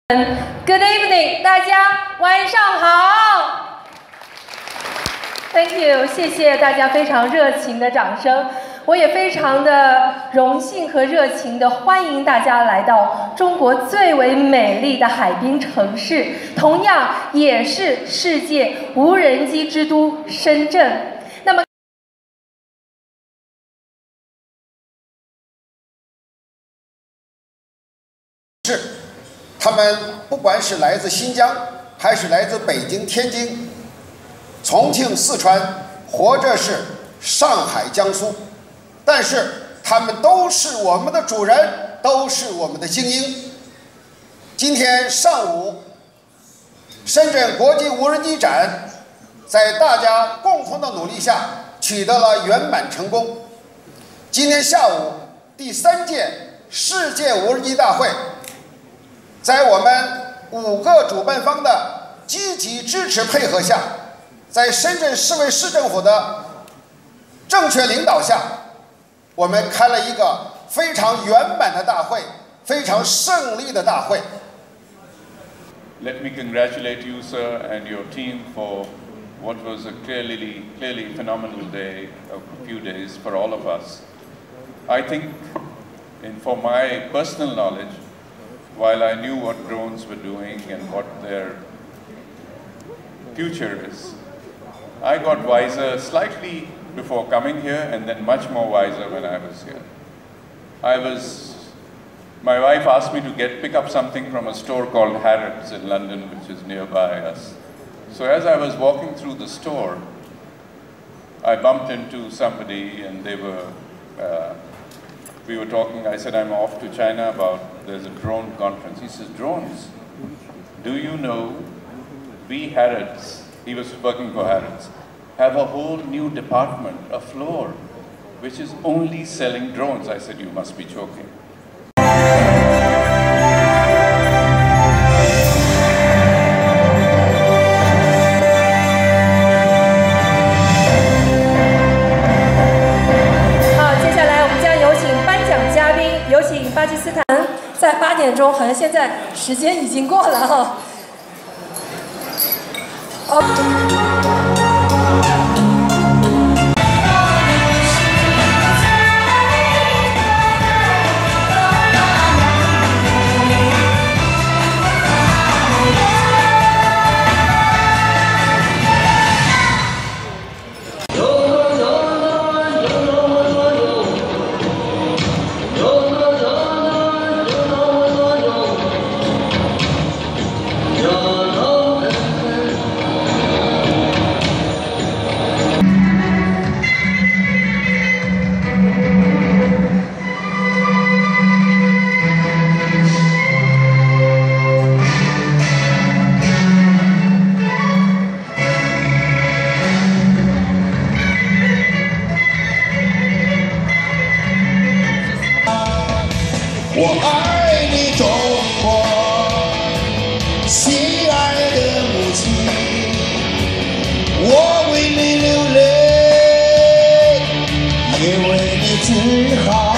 Good evening， 大家晚上好。Thank you， 谢谢大家非常热情的掌声。我也非常的荣幸和热情的欢迎大家来到中国最为美丽的海滨城市，同样也是世界无人机之都深圳。那么， 他们不管是来自新疆，还是来自北京、天津、重庆、四川，或者是上海、江苏，但是他们都是我们的主人，都是我们的精英。今天上午，深圳国际无人机展在大家共同的努力下取得了圆满成功。今天下午第3届世界无人机大会，在我们5个主办方的积极支持配合下，在深圳市委市政府的正确领导下，我们开了一个非常圆满的大会，非常胜利的大会。 Let me congratulate you, sir, and your team for what was a clearly phenomenal day, a few days for all of us. I think, and for my personal knowledge, while I knew what drones were doing and what their future is, I got wiser slightly before coming here and then much more wiser when I was here. My wife asked me to pick up something from a store called Harrods in London, which is nearby us. So as I was walking through the store, I bumped into somebody and we were talking. I said, I'm off to China there's a drone conference. He says, drones? Do you know we Harrods, he was working for Harrods, have a whole new department, a floor, which is only selling drones. I said, you must be joking. 有请巴基斯坦，在8点钟，好像现在时间已经过了哈。 我爱你，中国，亲爱的母亲，我为你流泪，也为你自豪。